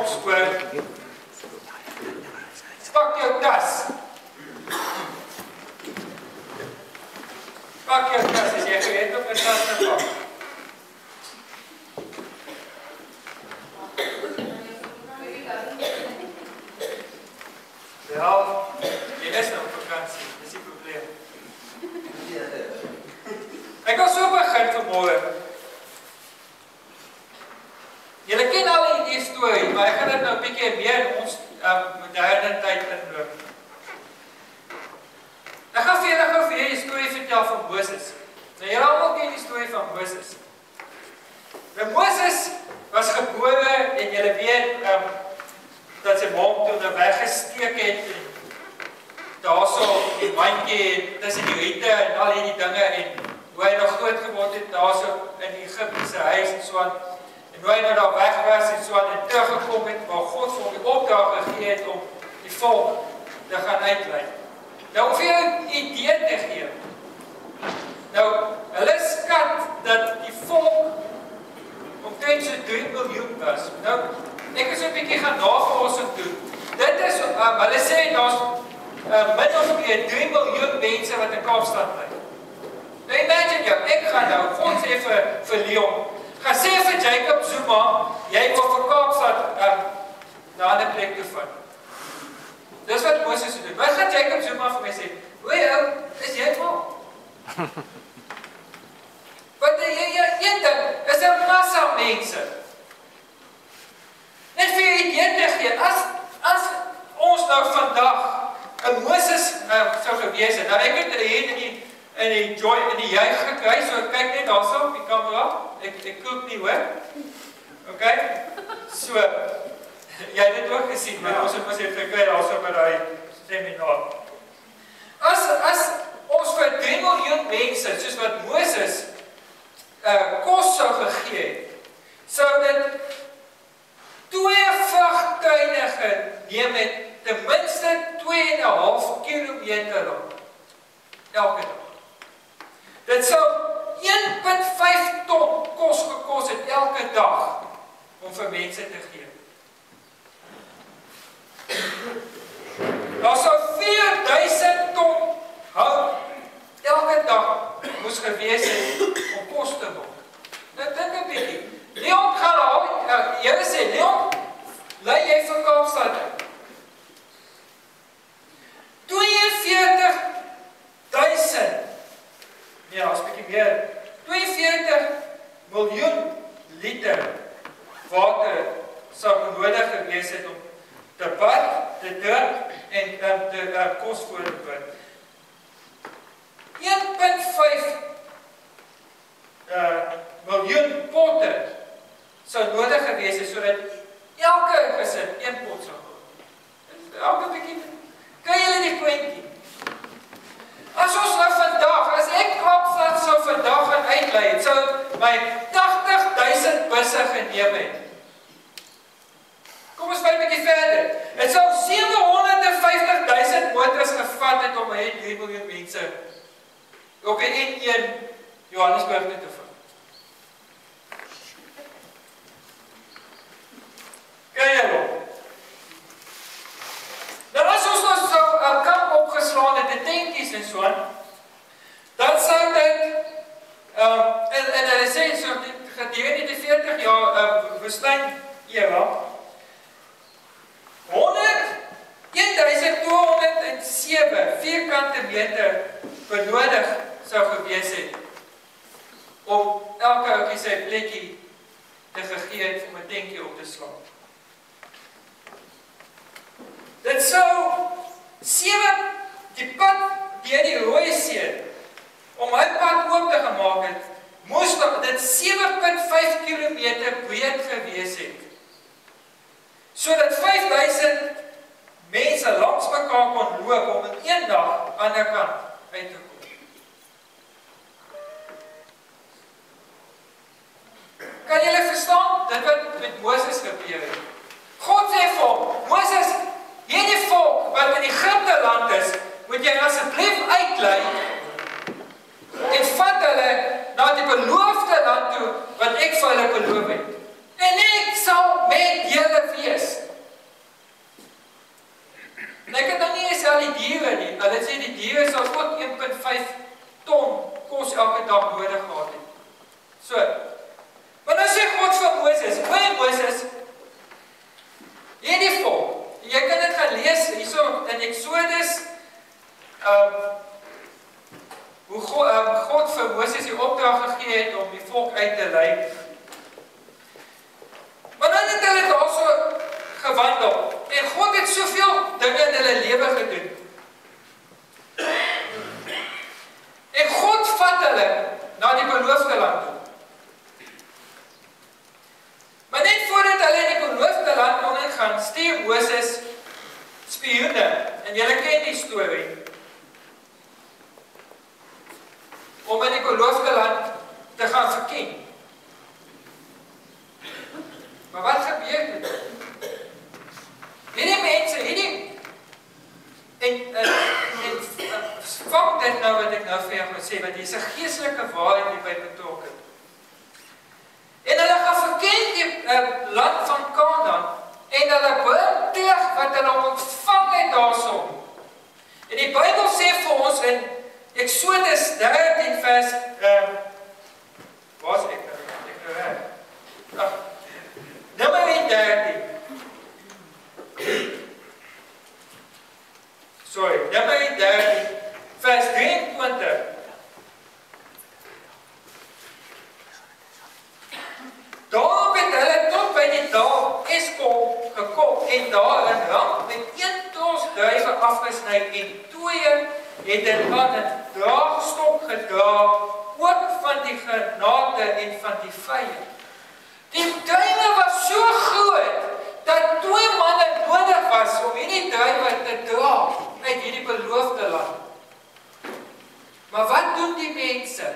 spoor. Pak jou tas. Pak jou tas as jy gereed op 'n tas te pak. Ja, jy is nou op vakansie, dis die probleem. Ek gaan so begin vanmôre. Julle ken al die storie, maar ek gaan dit nou 'n bietjie meer in ons moderne tyd inloop. Ek gaan vir julle die storie vertel van Moses. Nou julle almal ken die storie van Moses. Nou Moses was gebore en julle weet dat sy mom toe nou weggesteek het en daarso die mandjie tussen die riete en al hierdie dinge en hoe hy nog groot geword het daarso in die Egiptiese huis en so aan. En hoe hy nou daar weg was en so aan en teruggekom het waar God vir hom die opdrag gegee het om die volk te gaan uitlei. Nou om vir jou 'n idee te gee. Nou, hulle skat dat die volk omtrent so 3 miljoen was. Nou, ek is 'n bietjie gaan navorsing doen. Dit is, hulle sê daar's min of meer 3 miljoen mense wat in Kaapstad bly. Nou imagine jou, ek gaan nou, God sê vir Leon, gaan sê vir Jacob Zuma, jy wil vir Kaapstad na 'n ander plek toe vat. Dis wat Moses doen. Wat gaan Jacob Zuma vir my sê? Oei ou, is jy mal? Wat jy is 'n massa mense. Net vir jy te gee, as ons nou vandag 'n Moses sou gewees het, nou ek het hier in die juig gekry, so kyk net daarso op die kamera, ek koop nie hoor, ok, so, jy het dit ook gesien, maar ons het mos het gekry daarso by die seminar. As ons vir 3 miljoen mense, soos wat Moses kos sou gegee het, sou dit 2 vragtuie neem het ten minste 2,5 kilometer lang, elke dag. Dit sou 1,5 ton kos gekos het elke dag om vir mense te gee. Daar sou 4,000 ton hout elke dag moes gewees het om kos te maak. Nou dink 'n bietjie. Leon gaan al, jy sê Leon, lei jy vir Kaapstad? 42,000. Ja, as 'n bietjie meer. 42 miljoen liter water sou nodig gewees het om te bad, te drink en te kos voor te bring. 1,5 miljoen potte sou nodig gewees het sodat elke gesin 1 pot sou hê. Elke bietjie. Kan julle die kwentjie? As ons nou vandag, as ek Kaapstad sou vandag gaan uitlei, sou my 80,000 busse geneem het. Kom ons vat 'n bietjie verder. Dit sou 750,000 motors gevat het om hierdie 3 miljoen mense op die N1 Johannesburg te vat. Kan jy nog? Nou as ons nou so 'n kamp opgeslaan het, die tentjies en so, dan sou dit, en hulle sê so, gedurende die 40 jaar woestyn era, 1207 vierkante meter benodig sou gewees het, om elke ouetjie sy plekkie te gegee het om 'n tentjie op te slaan. Dit sou 7 die pad deur die Rooi See, om hy pad oop te gemaak het, moes dit 7,5 kilometer breed gewees het, sodat 5,000 mense langs mekaar kon loop om in een dag aan die kant uit te kom. Kan julle verstaan dit wat met Moses gebeur het? God sê vir hom, Moses, hierdie volk wat in Egipte land is, moet jy asseblief uitlei en vat hulle na die beloofde land toe wat ek vir hulle beloof het. En ek sal met julle wees. stuur Moses spioene, en julle ken die storie, om in die beloofde land te gaan verken. Maar wat gebeur dit? Hierdie mense, vang dit nou wat ek nou vir jou moet sê, want hier is 'n geestelike waarheid hierby betrokke. En hulle gaan verken die land van Kanaan, en hulle bring terug wat hulle ontvang het daarso. En die Bybel sê vir ons in Exodus 13 vers, waar is ek nou reg? Numeri 13. Numeri 13, vers 23. Daar het hulle tot by die dal Eskol gekom en daar 'n ram met 1 tros duiwe afgesny en 2 het dit aan 'n draagstok gedra, ook van die genade en van die vye. Die duiwe was so groot dat 2 manne nodig was om hierdie duiwe te dra uit hierdie beloofde land. Maar wat doen die mense?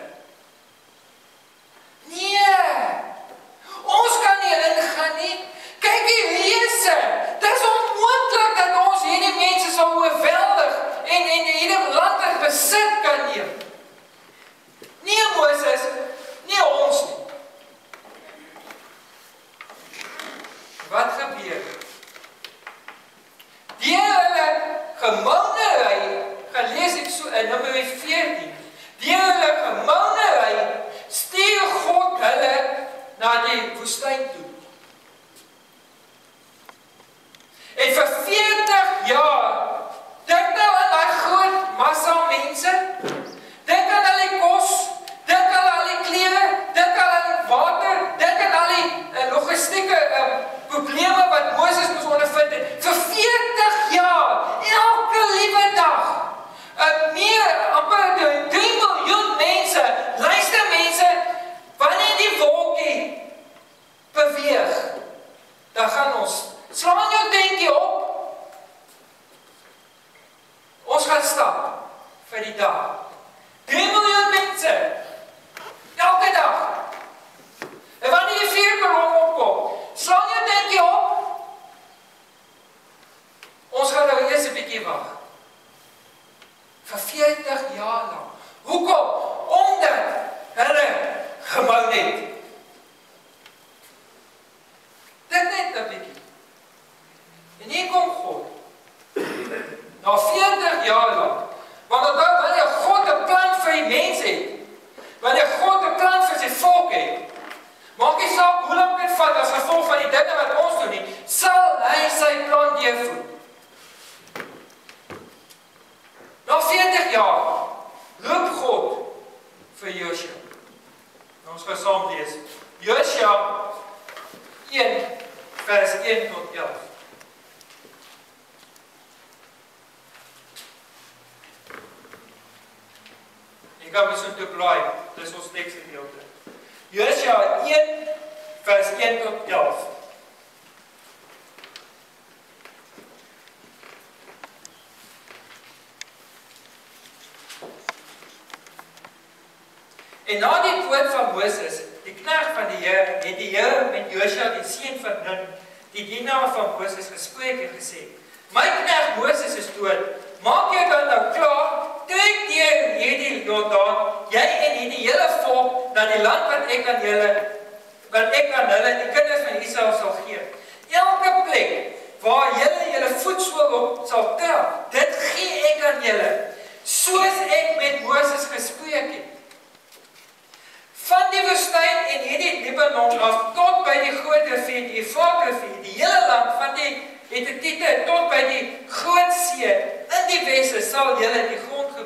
Nee! Ons kan nie ingaan nie. Kyk die reëse. Dit is onmoontlik dat ons hierdie mense sal oorweldig en hierdie land in besit kan neem. Nie Moses, nie ons nie. Wat gebeur? Die hulle gemounery, gelees ek so in Numeri 14, die hulle gemounery, stuur God hulle na die woestyn toe. En vir 40 jaar, dink nou aan die groot massa mense, dink aan al die kos, dink aan al die klere, dink aan al die water, dink aan al die logistieke probleme wat Moses moes ondervind het. Vir 40 jaar, elke liewe dag, amper 3 miljoen mense, luister mense, wanneer die wolkie beweeg, dan gaan ons, slaan jou denkie op, ons gaan stap vir die dag. 3 miljoen mense, elke dag. En wanneer die 4 kolom opkom, slaan jou denkie op, ons gaan nou eers 'n bietjie wag. Vir 40 jaar lang. Hoekom? Omdat hulle gebou het. Dit net 'n bietjie. En hier kom God. Na 40 jaar lang. Want onthou, wanneer God 'n plan vir die mens het, wanneer God 'n plan vir sy volk het, maak nie saak hoe lank dit vat as gevolg van die dinge wat ons doen nie, sal hy sy plan deurvoer. Na 40 jaar roep God vir Josua. Ons gaan saam lees. Josua 1 vers 1 tot 11. Ek gaan so toe blaai. Dis ons teksgedeelte. Josua 1 vers 1 tot 11. En na die dood van Moses, die knegt van die Here, het die Here met Josua, die seun van Nun, die dienaar van Moses, gespreek en gesê: My knegt Moses is dood. Maak jy dan nou klaar, trek deur hierdie Jordaan, jy en hierdie hele volk, na die land wat ek aan hulle, die kinders van Israel sal gee. Elke plek waar julle voetsool op sal trap, dit gee ek aan julle, soos ek met Moses gespreek het. Van die woestyn en hierdie Libanon af tot by die groot rivier, die Eufraat-rivier, die hele land van die Hittite tot by die Groot See, in die weste sal julle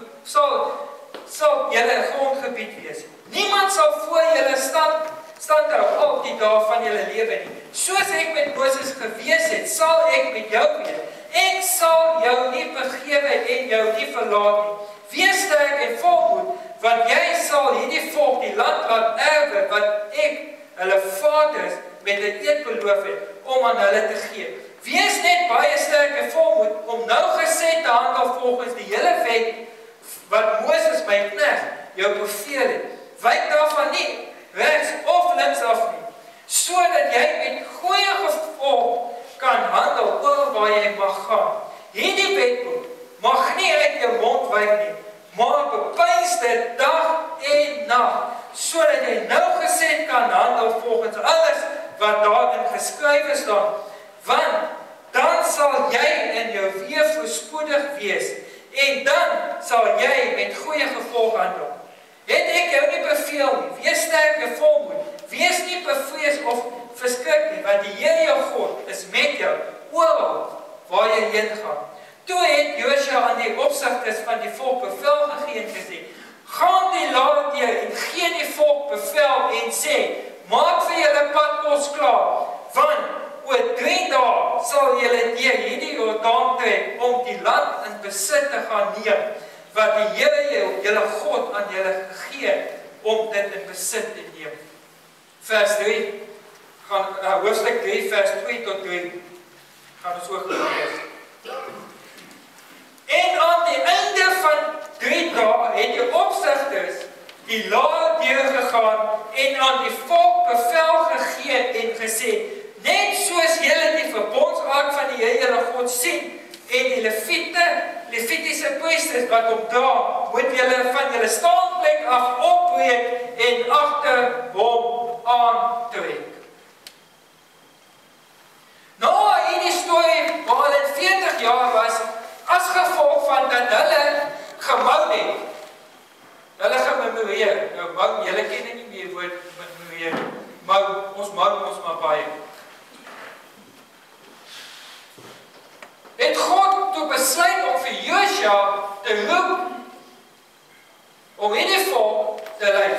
grondgebied wees. Niemand sal voor julle stand hou al die dae van julle lewe nie. Soos ek met Moses gewees het, sal ek met jou wees. Ek sal jou nie vergewe en jou nie verlaat nie. Wees sterk en volmoed, want jy sal hierdie volk die land laat erwe wat ek hulle vaders met 'n eed beloof het om aan hulle te gee. Wees net baie sterk en volmoed om nauwgezet te handel volgens die hele wet wat Moses my knegt jou beveel het. Wyk daarvan nie, regs of links af nie, sodat jy met goeie gevolg kan handel oor waar jy mag gaan. Hierdie wetboek mag nie uit jou mond wyk nie, maar bepeins dit dag en nag, sodat jy nauwgezet kan handel volgens alles wat daarin geskrywe staan, want dan sal jy in jou wees voorspoedig wees, en dan sal jy met goeie gevolg handel. Het ek jou nie beveel nie, wees sterk en volmoed, wees nie bevrees of verskrik nie, want die Here jou God is met jou, oral waar jy heen gaan. Toe het Josua aan die opsigters van die volk bevel gegee en gesê, gaan die land deur en gee die volk bevel en sê, maak vir julle padkos klaar, want oor 3 dae sal julle deur hierdie Jordaan trek om die land in besit te gaan neem, wat die Here julle God aan julle gegee om dit in besit te neem. Vers 3, hoofstuk 3, vers 2 tot 3, gaan ons ook lees. En aan die einde van 3 dae het die opsigters die laar deurgegaan en aan die volk bevel gegee en gesê, net soos julle die verbondsark van die Here julle God sien, en die Levitiese priesters wat hom dra, moet julle van julle staanplek af opbreek en agter hom aantrek. Nou, hierdie storie waar hulle 40 jaar was, as gevolg van dat hulle gemou het. Hulle gememoreer. Nou, mou, julle ken nie meer woord memoreer. Mou ons maar baie. Het God toe besluit om vir Josua te roep om hierdie volk te lei.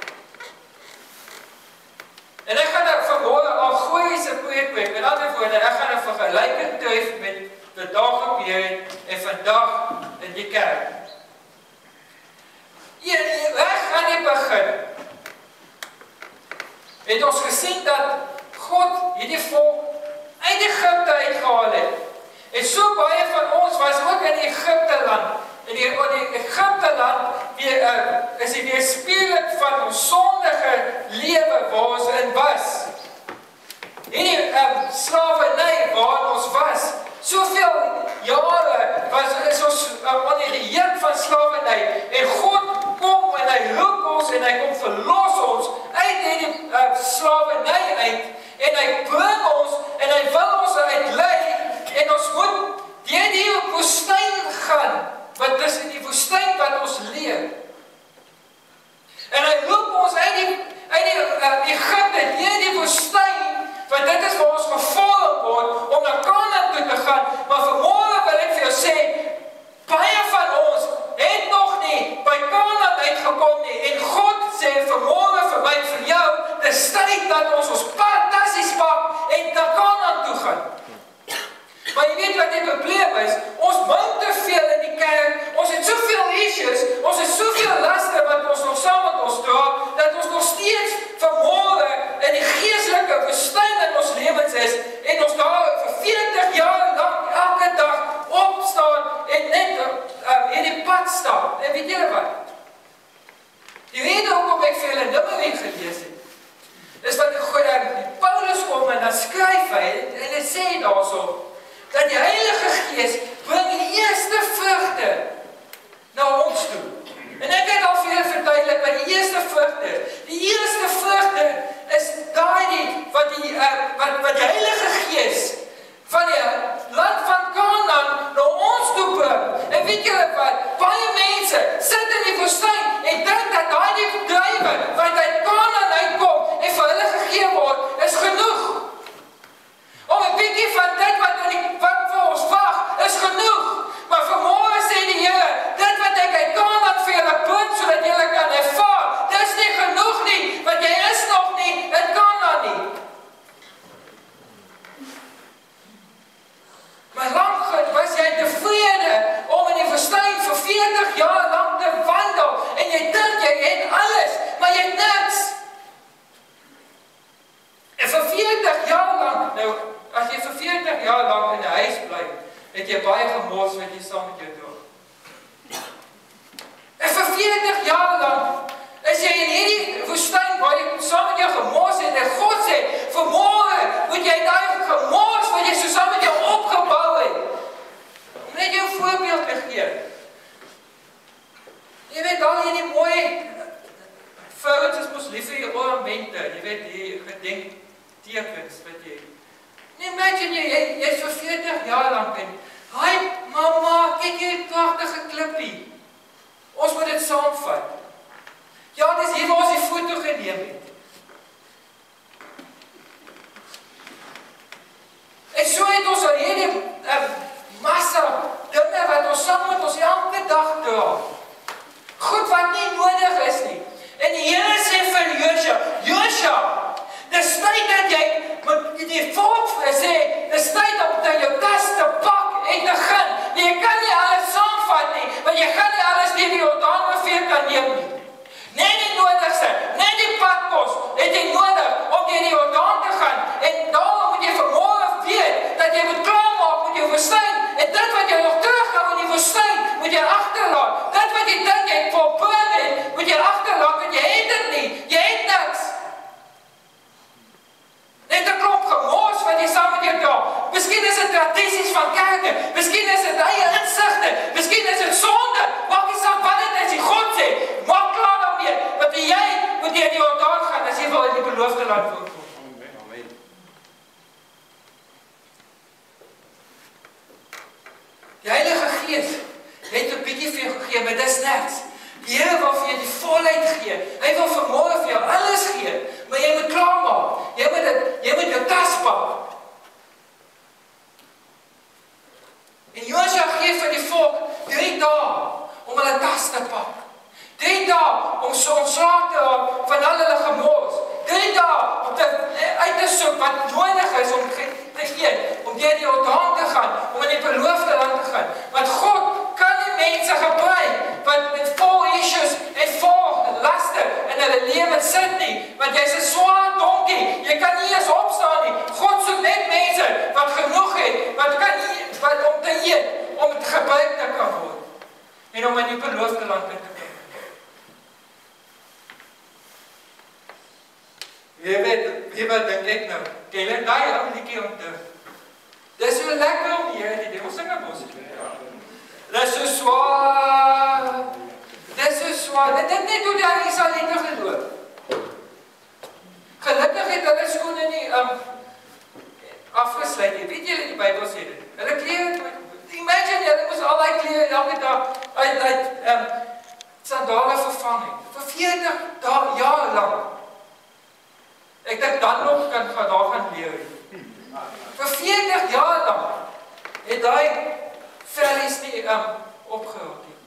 En ek gaan nou vanmôre al gooiese preek met ander woorde, ek gaan 'n vergelyking tref met wat daar gebeur het en vandag in die kerk. Reg aan die begin het ons gesien dat God hierdie volk uit Egipte uitgehaal het. En so baie van ons was ook in Egipte land. En die Egipte land is die weerspieëling van ons sondige lewe waar ons in was. Hierdie slavernij waar ons was. Soveel jare is ons onder die juk van slavernij. En God kom en hy roep ons en hy kom verlos ons uit hierdie slavernij uit. En hy bring ons en hy wil ons uitlei. En ons moet deur die woestyn gaan, want dis in die woestyn wat ons leef. En hy roep ons uit die Egipte, deur die woestyn, want dit is waar ons gevorm word, om na Kanaan toe te gaan. Maar vanmôre wil ek vir jou sê, baie van ons het nog nie by Kanaan uitgekom nie, en God sê vanmôre vir my, vir jou, dis tyd dat ons tassies pak en na Kanaan toe gaan. Maar jy weet wat die probleem is, ons mou te veel in die kerk, ons het soveel issues, ons het soveel laste wat ons nog saam met ons dra, dat ons nog steeds vanmôre in die geestelike woestyn in ons lewens is, en ons daar vir 40 jaar lang elke dag opstaan en net in die pad stap. En weet julle wat? Die rede hoekom ek vir julle Numeri gelees het, is wat Paulus kom en dan skryf hy, en hy sê daarso, dat die Heilige Gees bring die eerste vrugte na ons toe. En ek het al vir julle verduidelik wat die eerste vrugte is. Die eerste vrugte is daai wat die Heilige Gees van die land van Kanaan na ons toe bring. En weet julle wat? Baie mense sit in die woestyn en dink dat daai druiwe wat uit Kanaan uitkom en vir hulle gegee word, is genoeg. Om 'n bietjie van dit wat vir ons wag, is genoeg. Maar vanmôre sê die Here, dit wat ek uit Kanaan vir julle bring, sodat julle kan ervaar, dis nie genoeg nie, want jy is nog nie in Kanaan nie. vir 40 jaar lang in 'n huis bly, het jy baie gemors wat jy saam met jou dra. En vir 40 jaar lang is jy in hierdie woestyn waar jy saam met jou gemors het, en God sê, vanmôre moet jy daai gemors wat jy so saam met jou opgebou het, om net jou voorbeeld te gee. Jy weet al hierdie mooi vrouens is mos lief vir die ornamente, jy weet die gedenktekens wat jy. Imagine jy is vir 40 jaar lang en hi mamma, kyk hierdie pragtige klippie. Ons moet dit saamvat. Ja, dis hier waar ons die foto geneem het. En so het ons al hierdie massa dinge wat ons saam met ons elke dag dra. Goed wat nie nodig is nie. En die Here sê vir Josua, dis tyd dat jy met die volk sê, dis tyd om jou tas te pak en te gaan. Jy kan nie alles saamvat nie, want jy gaan nie alles deur die Jordaanrivier kan neem nie. Net die nodigste, net die padkos het jy nodig om deur die Jordaan te gaan. En daarom moet jy vanmôre weet dat jy moet klaarmaak met jou woestyn. En dit wat jy nog terughou in die woestyn, moet jy agterlaat. Dit wat jy dink jy volbring het, moet jy agterlaat, want jy het dit nie. Jy het niks. Net 'n klomp gemors wat jy saam met jou dra. Miskien is dit tradisies van kerke, miskien is dit eie insigte, miskien is dit sonde. Maak nie saak wat dit is, die God sê, maak klaar daarmee, want jy moet deur die Jordaan gaan as jy wil in die beloofde land wil kom. Amen. Die Heilige Gees het 'n bietjie vir jou gegee, maar dis niks. Die Here wil vir jou die volheid gee. Hy wil vanmôre vir jou alles gee, maar jy moet klaarmaak. Jy moet jou tas pak. En Josua gee vir die volk 3 dae om hulle tas te pak. 3 dae om so ontslae te raak van al hulle gemors. 3 dae om uit te soek wat nodig is om te gee, om deur die Jordaan te gaan, om in die beloofde land te gaan. Want God kan nie mense gebruik wat met vol issues en vol laste in hulle lewe sit nie, want jy's 'n swaar donkie, jy kan nie eens opstaan nie. God soek net mense wat genoeg het, wat om te eet, om het gebruik te kan word, en om in die beloofde land te kom. Jy wat dink ek nou, ken jy daai ou liedjie onthou? Dis so lekker om hier die deel sing op ons. Dis so swaar. Dis so swaar. Dit het net hoe die Israeliete geloop. Gelukkig het hulle skoene nie afgesluit nie. Weet julle die Bybel sê dit? Hulle klere, imagine hulle moes al die klere elke dag uit sandale vervang het. Vir 40 jaar lang. Ek dink dan nog kan daar gaan leer. Vir 40 jaar lang het daai vellies nie opgeraak nie.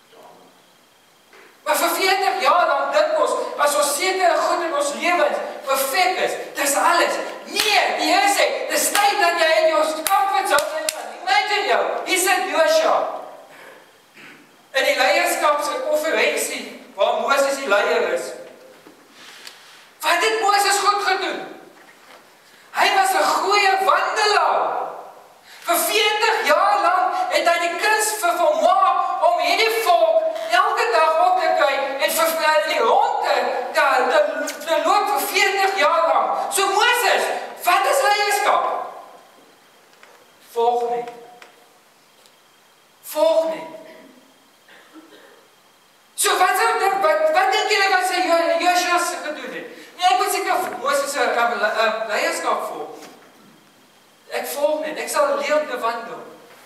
Maar vir 40 jaar lang dink ons, as ons sekere goed in ons lewens perfek is, dis alles. Nee, die Here sê, dis tyd dat jy in jou comfort zone ingaan. Imagine jou, hier sit Josua in die leierskapskonferensie waar Moses die leier is. Wat het Moses goed gedoen? Hy was 'n goeie wandelaar. Vir 40 jaar lang het hy die kuns vermaak om hierdie volk elke dag op te kyk en vir die rond te loop vir 40 jaar lang. So Moses, wat is leierskap? Volg net. Volg net. So wat dink julle wat sy Josua gedoen het? Nee, ek moet seker Moses se leierskap volg. Ek volg net, ek sal leer om te wandel.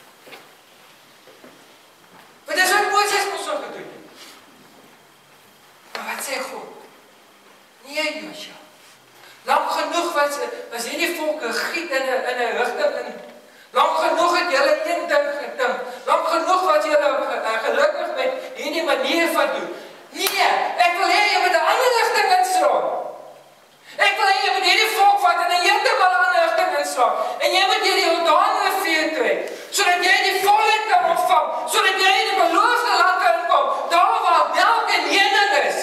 Maar dis wat Moses moes so gedoen het. Maar wat sê God? Nee, Josua. Lang genoeg was hierdie volke giet in 'n rigting. Lang genoeg het julle een ding gedink. Lang genoeg wat julle gelukkig met hierdie manier van doen. Nee, ek wil hê jy moet 'n ander rigting inslaan. Ek wil hê jy moet hierdie volk vat en 'n heeltemal ander rigting inslaan. En jy moet hierdie Jordaanrivier trek, sodat jy die volheid kan ontvang, sodat jy in die beloofde land kan kom, daar waar melk en honing is.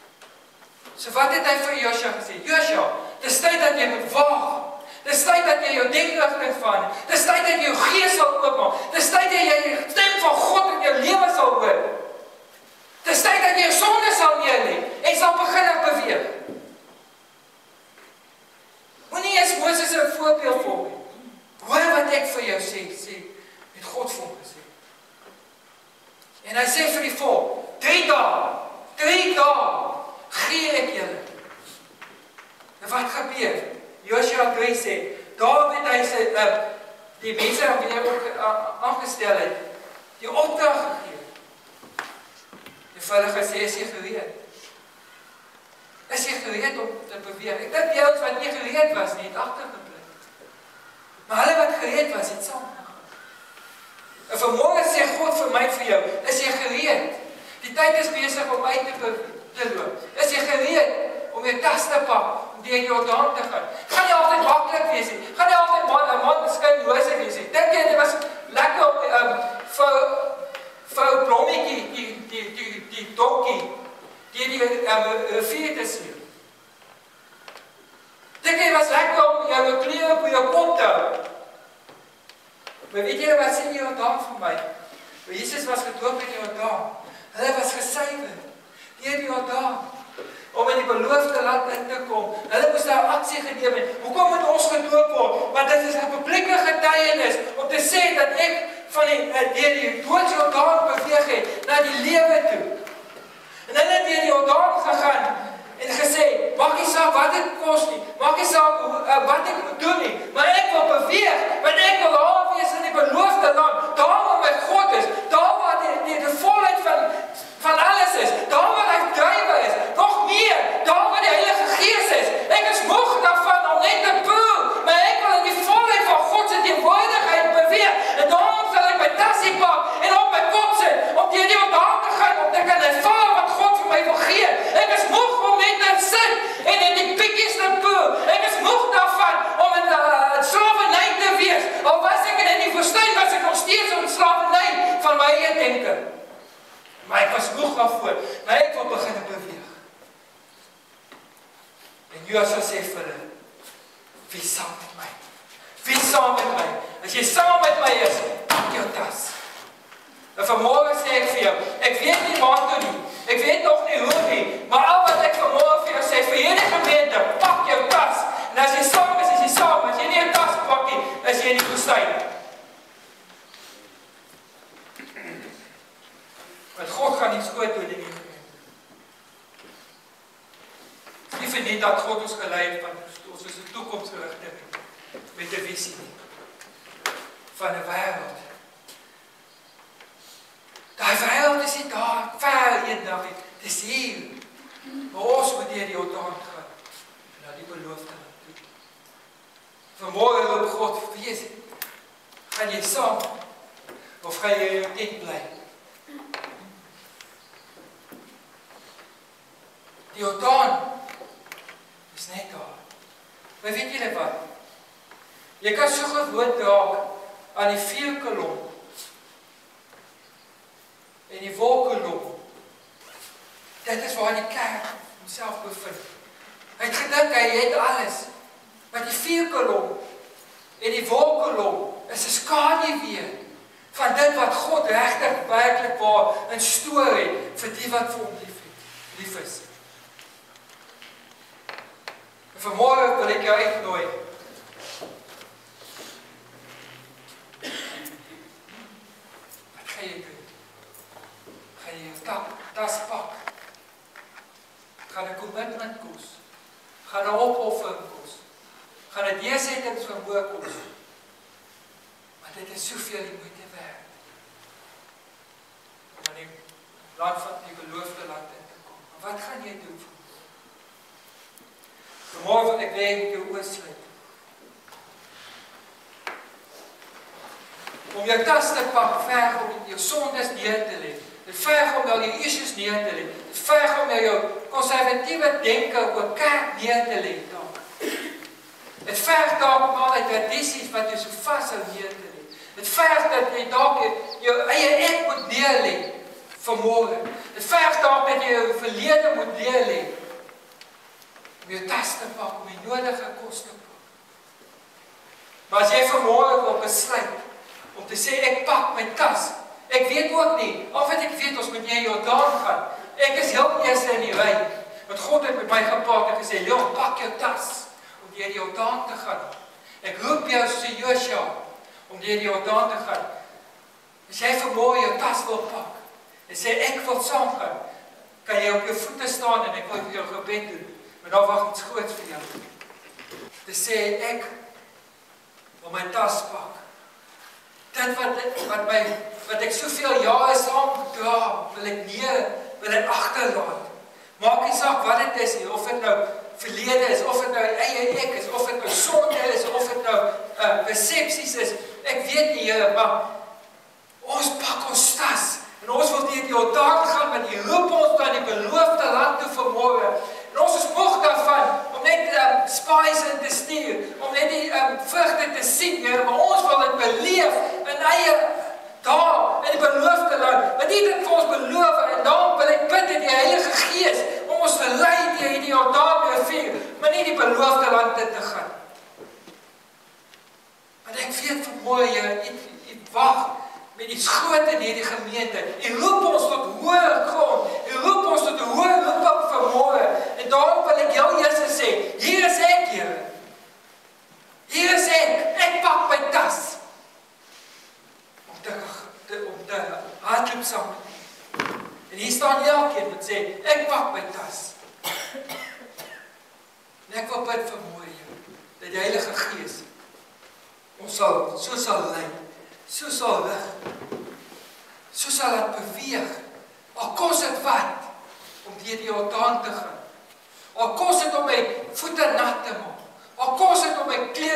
So wat het hy vir Josua gesê? Josua, dis tyd dat jy moet waag. Dis tyd dat jy jou denkrigting verander. Dis tyd dat jy jou gees sal oopmaak. Dis tyd dat jy die stem van God in jou lewe sal hoor. Dis tyd dat jy jou sonde sal neerlê en sal begin beweeg. Moenie eens Moses 'n voorbeeld volg nie. Hoor wat ek vir jou sê, het God vir hom gesê. En hy sê vir die volk, 3 dae, gee ek julle. En wat gebeur? Josua 3 sê, daar het hy sy, die mense wat hy ook aangestel het, die opdrag gegee. En vir hulle gesê, is jy gereed? Is jy gereed om te beweeg? Ek dink die ouens wat nie gereed was nie, het agtergebly. Maar hulle wat gereed was, het saam gegaan. En vanmôre sê God vir my, vir jou, is jy gereed? Die tyd is besig om uit te loop. Is jy gereed om jou tas te pak, om deur die Jordaan te gaan? Gaan nie altyd maklik wees nie. Gaan nie altyd 'n man beskyn lose wees nie. Dink jy dit was lekker om vir Blommetjie, die donkie, die rivier te sien? Dink jy was lekker om jou klere op jou kop te hou? Maar weet jy wat sê die Jordaan vir my? Jesus was gedoop in die Jordaan. Hulle was gesuiwer deur die Jordaan om in die beloofde land in te kom. Hulle moes daar aksie geneem het. Hoekom moet ons gedoop word? Want dit is 'n publieke getuienis om te sê dat ek van die Jordaan beweeg het na die lewe toe. En hulle het deur die Jordaan gegaan en gesê, maak nie saak wat dit kos nie, maak nie saak wat ek moet doen nie, maar ek wil beweeg, want ek wil daar wees in die beloofde land, daar waar my God is, daar waar die volheid van alles is, daar waar hy drywe is, nog meer, daar waar die Heilige Gees is. Ek is moeg daarvan om net te boer, maar ek wil in die volheid van God se teenwoordigheid beweeg, en daarom sal ek my tasie pak en op my kop sit, om deur die Jordaan te gaan, om te kan ervaar wat God vir my wil gee. Ek is moeg om net te sit en in die pikkies te boer. Ek is moeg daarvan om in slavernij te wees. Al was ek in die woestyn, was ek nog steeds in slavernij van my eie denke. Maar ek was moeg daarvoor, maar ek wil begin beweeg. En Josua sê vir hulle, wie saam met my? Wie saam met my? As jy saam met my is, pak jou tas. En vanmôre sê ek vir jou, ek weet nie waar toe nie, ek weet nog nie hoe nie, maar al wat ek vanmôre vir jou sê, vir hierdie gemeente, pak jou tas. En as jy saam is, jy saam. As jy nie 'n tas pak nie, is jy in die woestyn. Want God gaan nie skoot toe die gemeente. Nie vir net dat God ons gelei het, want ons is 'n toekomsgerigte met 'n visie van 'n wêreld. Daai wêreld is nie daar, ver eendag, dit is hier. Maar ons moet deur die Jordaan gaan, na die beloofde land toe. Vanmôre roep God, wees, gaan jy saam, of gaan jy in jou tent bly? Die Jordaan is net daar. Maar weet julle wat? Jy kan so gewoond raak aan die vuurkolom en die wolkkolom. Dit is waar die kerk homself bevind. Hy het gedink hy het alles. Maar die vuurkolom en die wolkkolom is 'n skaduwee van dit wat God regtig werklik waar in stoor het vir die wat vir hom lief is. En vanmôre wil ek jou uitnooi. Wat gaan jy doen? Gaan jy jou tas pak? Gaan 'n commitment kos? Gaan 'n opoffering kos? Gaan 'n deursettingsvermoë kos? Maar dit is soveel die moeite werd om in die land van die beloofde land in te kom. Maar wat gaan jy doen? Vanmôre wil ek net jou oë sluit. Om jou tas te pak, verg om jou sondes neer te lê. Dit verg om jou issues neer te lê. Dit verg om jou konservatiewe denke oor kerk neer te lê. Dit verg dalk om al die tradisies wat jy so vashou neer te lê. Dit verg dat jy dalk jou eie ek moet neer lê vanmôre. Dit verg dalk dat jy jou verlede moet neer lê. Om jou tas te pak, om die nodige kos te pak. Maar as jy vanmôre wil besluit om te sê ek pak my tas. Ek weet ook nie, al wat ek weet ons moet nie Jordaan gaan. Ek is heel eerste in die ry. Want God het met my gepraat en gesê, Leon, pak jou tas om deur die Jordaan te gaan. Ek roep jou soos Joshua om deur die Jordaan te gaan. As jy vanmôre jou tas wil pak en sê ek wil saamgaan, kan jy op jou voete staan en ek wil vir jou gebed doen. Maar daar wag iets groots vir jou. Te sê ek wil my tas pak. Dit wat ek soveel jare saam dra, wil ek agterlaat. Maak nie saak wat dit is nie, of dit nou verlede is, of dit nou eie ek is, of dit nou sonde is, of dit nou persepsies is. Ek weet nie, Here, maar ons pak ons tas en ons wil deur die Jordaan gaan, want U roep ons na die beloofde land toe vanmôre. En ons is moeg daarvan om net spies in te stuur, om net die vrugte te sien, Here, maar ons wil dit beleef in eie daar in die beloofde land. Want U het dit vir ons beloof en daarom wil ek bid in die Heilige Gees om ons te lei deur hierdie Jordaanrivier, maar nie die beloofde land in te gaan. Want ek weet vanmôre, Here, U wag met iets groot in hierdie gemeente. U roep ons tot hoër grond. U roep ons tot 'n hoër roeping vanmôre. En daarom wil ek jou eers sê, hier is ek, Here. Hier is ek. Ek pak my tas. Om te hardloop saam met U. En hier staan elkeen wat sê, ek pak my tas. En ek wil bid vanmôre, Here, dat die Heilige Gees ons so sal lei. So sal rig, so sal het beweeg, al kos het wat, om deur die Jordaan te gaan, al kos het om my voete nat te maak, al kos het om my klere